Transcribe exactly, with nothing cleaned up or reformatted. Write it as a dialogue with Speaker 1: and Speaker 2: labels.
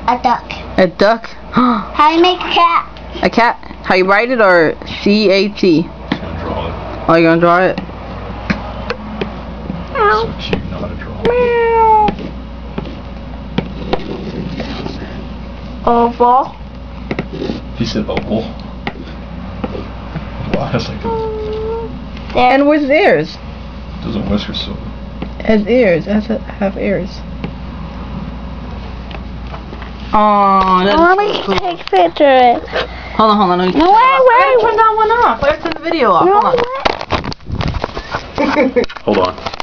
Speaker 1: A duck.
Speaker 2: A duck?
Speaker 1: How do you make a cat?
Speaker 2: A cat? How you write it, or C A T?
Speaker 3: Just gonna draw it.
Speaker 2: Oh, you gonna draw it?
Speaker 1: Meow.
Speaker 3: So you know how to draw.
Speaker 1: Meow. Oval.
Speaker 3: He said oval. Wow, that's like a,
Speaker 1: There.
Speaker 2: And where's his ears?
Speaker 3: doesn't whisker so.
Speaker 2: His ears. It has to have ears. Oh, that's
Speaker 1: Let me
Speaker 2: so cool.
Speaker 1: take a picture of it.
Speaker 2: Hold on, hold on. Let me
Speaker 1: No,
Speaker 2: turn
Speaker 1: wait,
Speaker 2: it off. I
Speaker 1: wait.
Speaker 2: gotta turn that one off. I gotta turn the video off.
Speaker 1: No,
Speaker 2: Hold on.
Speaker 1: wait.
Speaker 3: Hold on.